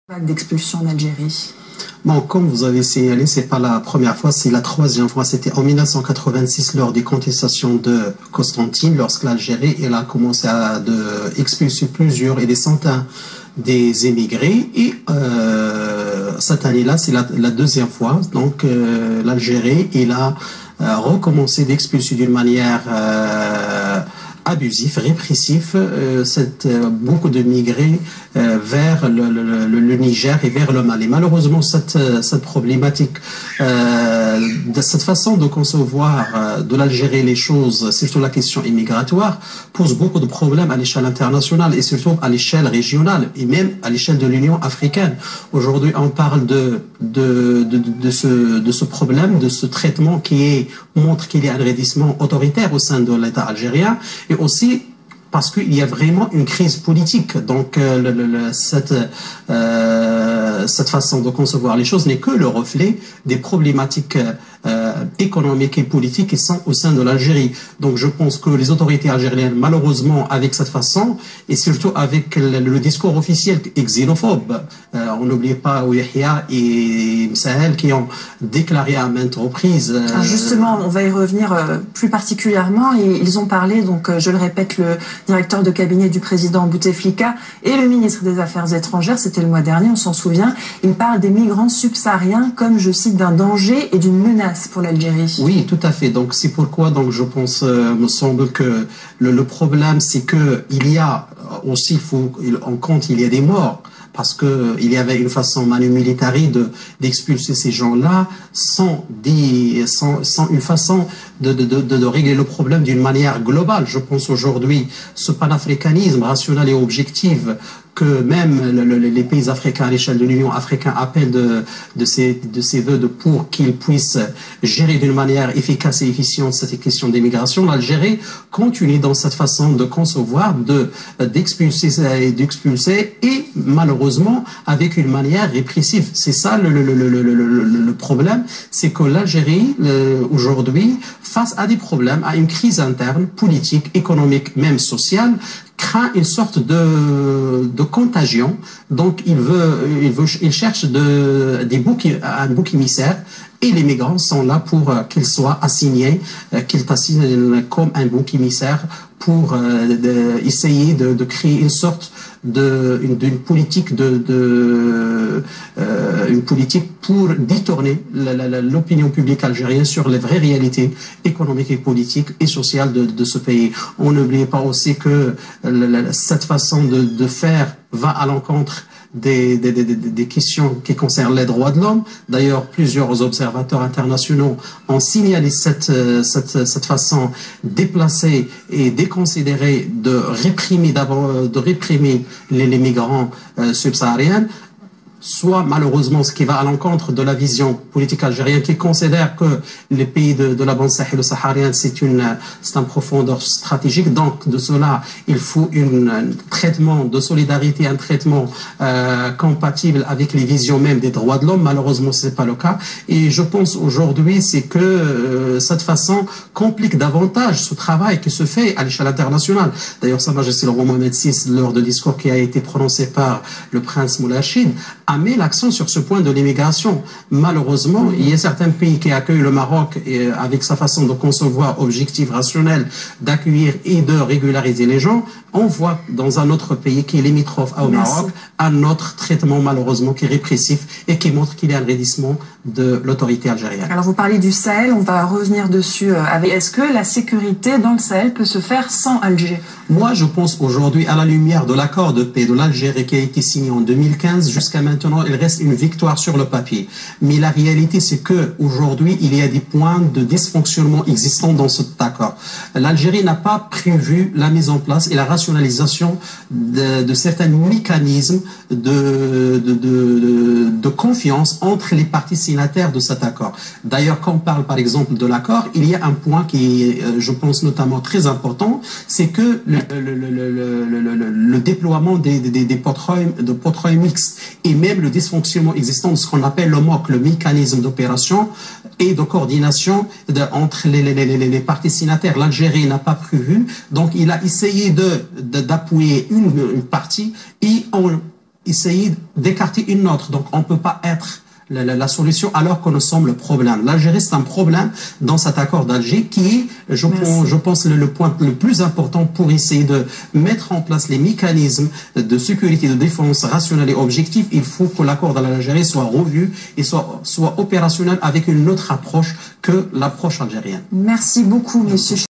Vague d'expulsion en Algérie. Bon, comme vous avez signalé, c'est pas la première fois, c'est la troisième fois. C'était en 1986 lors des contestations de Constantine, lorsque l'Algérie a commencé à expulser plusieurs et des centaines des émigrés. Et cette année-là, c'est la deuxième fois. Donc l'Algérie, a recommencé d'expulser d'une manière abusif, répressif, beaucoup de migrés vers le Niger et vers le Mali. Malheureusement, cette problématique, de cette façon de concevoir de l'Algérie les choses, surtout la question immigratoire, pose beaucoup de problèmes à l'échelle internationale et surtout à l'échelle régionale et même à l'échelle de l'Union africaine. Aujourd'hui, on parle de ce problème, de ce traitement qui montre qu'il y a un raidissement autoritaire au sein de l'État algérien et aussi parce qu'il y a vraiment une crise politique. Donc cette façon de concevoir les choses n'est que le reflet des problématiques économiques et politiques qui sont au sein de l'Algérie. Donc je pense que les autorités algériennes, malheureusement, avec cette façon, et surtout avec le discours officiel xénophobe, on n'oublie pas Yahya et Sahel qui ont déclaré à maintes reprises... Justement, on va y revenir plus particulièrement. Ils ont parlé, donc je le répète, le directeur de cabinet du président Bouteflika et le ministre des Affaires étrangères, c'était le mois dernier, on s'en souvient, ils parlent des migrants subsahariens comme, je cite, d'un danger et d'une menace pour l'Algérie. Oui, tout à fait. Donc c'est pourquoi donc je pense, me semble que le problème, c'est que il y a aussi, il y a des morts. Parce qu'il y avait une façon manu militari d'expulser ces gens-là sans une façon de régler le problème d'une manière globale. Je pense aujourd'hui, ce panafricanisme rationnel et objectif que même les pays africains à l'échelle de l'Union africaine appellent de ses voeux pour qu'ils puissent gérer d'une manière efficace et efficiente cette question d'immigration. L'Algérie continue dans cette façon de concevoir, d'expulser et malheureusement avec une manière répressive. C'est ça le problème, c'est que l'Algérie aujourd'hui, face à des problèmes, à une crise interne, politique, économique, même sociale, craint une sorte de contagion. Donc il cherche un bouc émissaire et les migrants sont là pour qu'ils soient assignés, qu'ils t'assignent comme un bouc émissaire pour essayer de créer une sorte d'une politique une politique pour détourner l'opinion publique algérienne sur les vraies réalités économiques et politiques et sociales de ce pays. On n'oublie pas aussi que cette façon de faire va à l'encontre des questions qui concernent les droits de l'homme. D'ailleurs, plusieurs observateurs internationaux ont signalé cette façon déplacée et déconsidérée de réprimer les migrants subsahariens, soit malheureusement ce qui va à l'encontre de la vision politique algérienne qui considère que les pays de la bande sahélo-saharienne c'est un profondeur stratégique. Donc de cela il faut un traitement de solidarité, un traitement compatible avec les visions même des droits de l'homme. Malheureusement c'est pas le cas et je pense aujourd'hui c'est que cette façon complique davantage ce travail qui se fait à l'échelle internationale. D'ailleurs Sa Majesté le roi Mohamed VI lors du discours qui a été prononcé par le prince Moulay Rachid a mis l'accent sur ce point de l'immigration. Malheureusement, il y a certains pays qui accueillent le Maroc et avec sa façon de concevoir objectif rationnel d'accueillir et de régulariser les gens. On voit dans un autre pays qui est limitrophe au Maroc un autre traitement malheureusement qui est répressif et qui montre qu'il y a un raidissement de l'autorité algérienne. Alors vous parlez du Sahel, on va revenir dessus. Est-ce que la sécurité dans le Sahel peut se faire sans Alger? Moi je pense aujourd'hui à la lumière de l'accord de paix de l'Algérie qui a été signé en 2015 jusqu'à maintenant, il reste une victoire sur le papier. Mais la réalité, c'est que aujourd'hui, il y a des points de dysfonctionnement existants dans cet accord. L'Algérie n'a pas prévu la mise en place et la rationalisation de certains mécanismes de confiance entre les parties signataires de cet accord. D'ailleurs, quand on parle par exemple de l'accord, il y a un point qui est, je pense notamment très important, c'est que le déploiement des portefeuilles mixtes et même le dysfonctionnement existant de ce qu'on appelle le MOC, le mécanisme d'opération et de coordination entre les parties signataires. L'Algérie n'a pas prévu, donc il a essayé d'appuyer une partie et essayer d'écarter une autre. Donc on ne peut pas être la solution alors que nous sommes le problème. L'Algérie, c'est un problème dans cet accord d'Alger qui est, je pense, le point le plus important pour essayer de mettre en place les mécanismes de sécurité, de défense rationnels et objectifs. Il faut que l'accord d'Algérie soit revu et soit opérationnel avec une autre approche que l'approche algérienne. Merci beaucoup, monsieur.